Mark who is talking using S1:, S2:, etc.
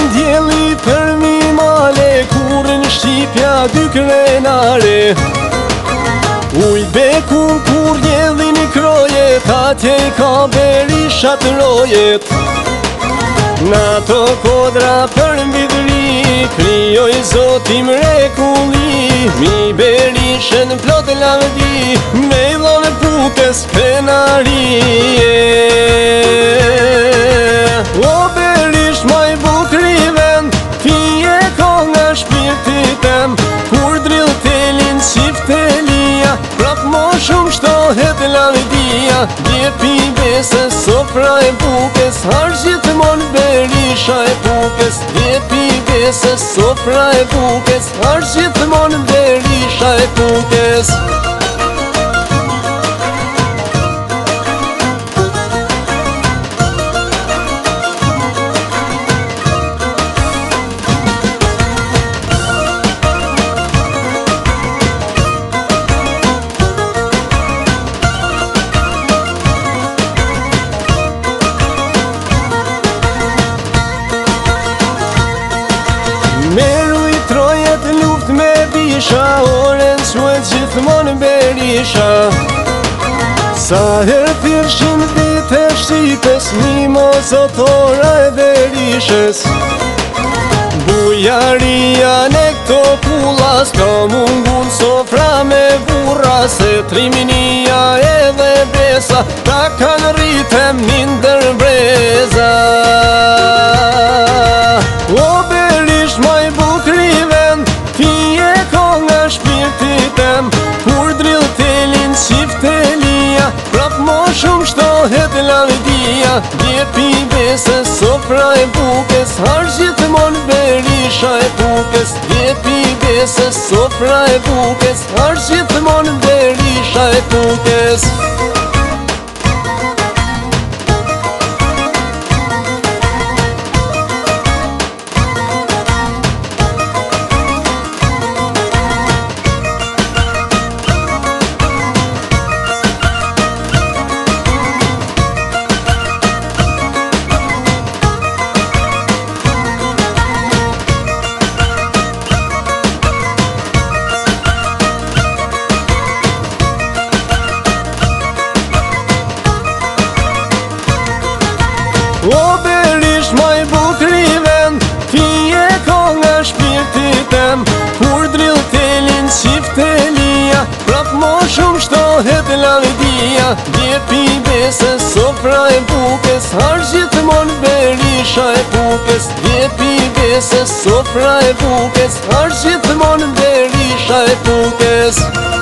S1: djeli për mi male, kur në Shqipja dy krenare. Uj bekun kur djeli një krojet, atje I ka Berishat rojet. Në to kodra për mbidri, krijoj Zoti mrekulli. Mi Berishën plot lavdi, me llone bukës krenarie. O Berish maj bukri vend, ti e ka nga shpirti tem. Kur drill telin qiftelia, prap mo shumë shtohet lavdia. Djepi besës sofra e bukës, har gjithmon Berisha e bukës. Djepi besës sofra e bukës, har gjithmon Berisha e bukës. Meru I trojet luft me bisha, oren shuet gjithmon Berisha. Sa her thjeshin vite Shqipës, një mozotora e Berishës. Bujaria në këto pullas, ka mungun sofra me burra. Se triminia edhe besa, ta kanë rritem ndër breza. O Berish maj bukri vend, ti e ka nga shpirti tem. Kur drill telin qiftelia, prap mo shumë shtohet lavdia. Djepi besës sofra e bukës, har gjithmon Berisha e bukës. Djepi besës sofra e bukës, har gjithmon Berisha e bukës. O Berish maj bukri vend, ti e ka nga shpirti tem. Kur drill telin qiftelia, prap mo shumë shtohet lavdia. Djepi besës sofra e bukës, har gjithmon Berisha e bukës. Djepi besës sofra e bukës, har gjithmon Berisha e bukës.